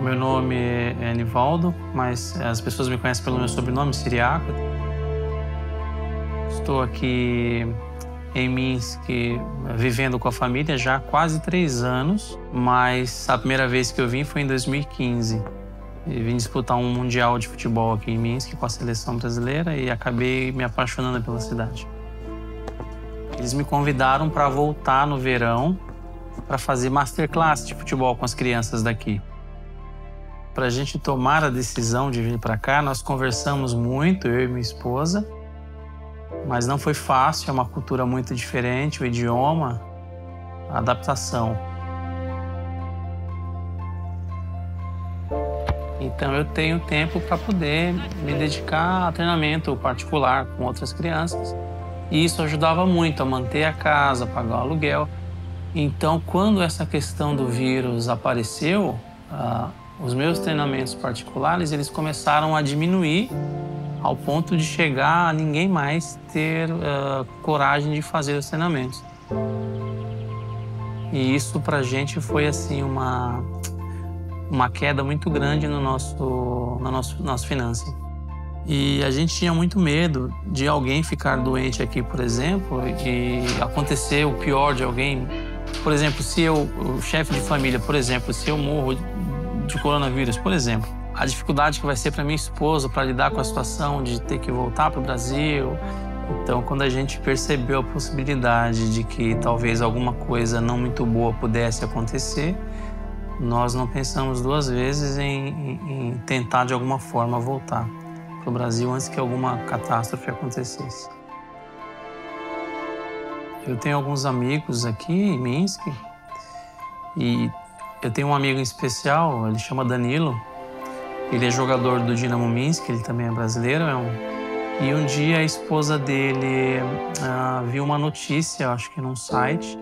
Meu nome é Nivaldo, mas as pessoas me conhecem pelo meu sobrenome, Siriaco. Estou aqui em Minsk, vivendo com a família já há quase 3 anos, mas a primeira vez que eu vim foi em 2015. E vim disputar um mundial de futebol aqui em Minsk com a seleção brasileira e acabei me apaixonando pela cidade. Eles me convidaram para voltar no verão para fazer masterclass de futebol com as crianças daqui. Para a gente tomar a decisão de vir para cá, nós conversamos muito, eu e minha esposa, mas não foi fácil, é uma cultura muito diferente, o idioma, a adaptação. Então eu tenho tempo para poder me dedicar a treinamento particular com outras crianças. E isso ajudava muito a manter a casa, a pagar o aluguel. Então, quando essa questão do vírus apareceu, os meus treinamentos particulares, eles começaram a diminuir ao ponto de chegar a ninguém mais ter coragem de fazer os treinamentos. E isso pra gente foi assim uma queda muito grande no nosso finanças. E a gente tinha muito medo de alguém ficar doente aqui, por exemplo, e acontecer o pior de alguém. Por exemplo, se eu, o chefe de família, por exemplo, se eu morro de coronavírus, por exemplo, a dificuldade que vai ser para minha esposa para lidar com a situação de ter que voltar para o Brasil. Então, quando a gente percebeu a possibilidade de que talvez alguma coisa não muito boa pudesse acontecer, nós não pensamos 2 vezes em tentar de alguma forma voltar para o Brasil antes que alguma catástrofe acontecesse. Eu tenho alguns amigos aqui em Minsk e eu tenho um amigo em especial, ele chama Danilo. Ele é jogador do Dinamo Minsk, ele também é brasileiro. E um dia a esposa dele viu uma notícia, acho que num site,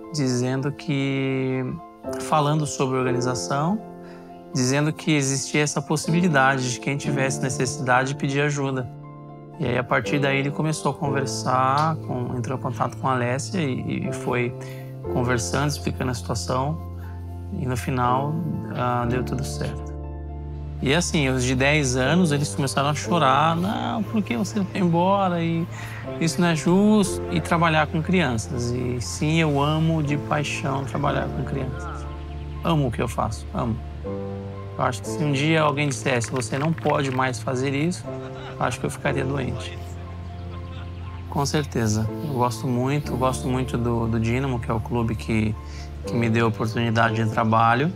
falando sobre a organização, dizendo que existia essa possibilidade de quem tivesse necessidade pedir ajuda. E aí, a partir daí, ele começou a conversar, entrou em contato com a Alessia e foi conversando, explicando a situação. E no final, deu tudo certo. E assim, os de 10 anos, eles começaram a chorar. Não, por que você foi embora? E isso não é justo. E trabalhar com crianças. E sim, eu amo de paixão trabalhar com crianças. Amo o que eu faço, amo. Eu acho que se um dia alguém dissesse você não pode mais fazer isso, eu acho que eu ficaria doente. Com certeza. Eu gosto muito do Dinamo, que é o clube que me deu a oportunidade de trabalho.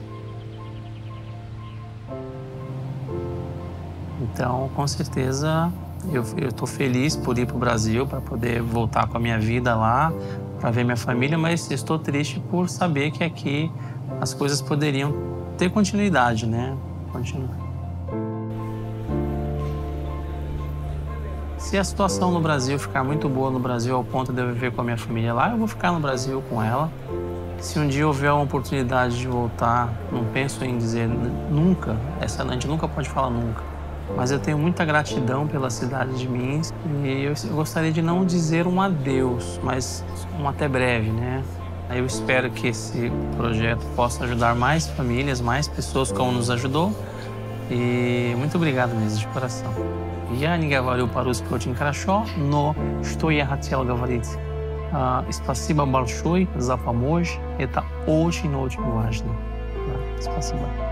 Então, com certeza, eu estou feliz por ir para o Brasil, para poder voltar com a minha vida lá, para ver minha família, mas estou triste por saber que aqui as coisas poderiam ter continuidade, né? Se a situação no Brasil ficar muito boa no Brasil ao ponto de eu viver com a minha família lá, eu vou ficar no Brasil com ela. Se um dia houver uma oportunidade de voltar, não penso em dizer nunca, a gente nunca pode falar nunca. Mas eu tenho muita gratidão pela cidade de Minsk e eu gostaria de não dizer um adeus, mas um até breve, né? Eu espero que esse projeto possa ajudar mais famílias, mais pessoas como nos ajudou. E muito obrigado mesmo, de coração. Я не говорю по-русски очень хорошо, но что я хотел говорить? Спасибо большое за помощь. Это очень-очень важно. Спасибо.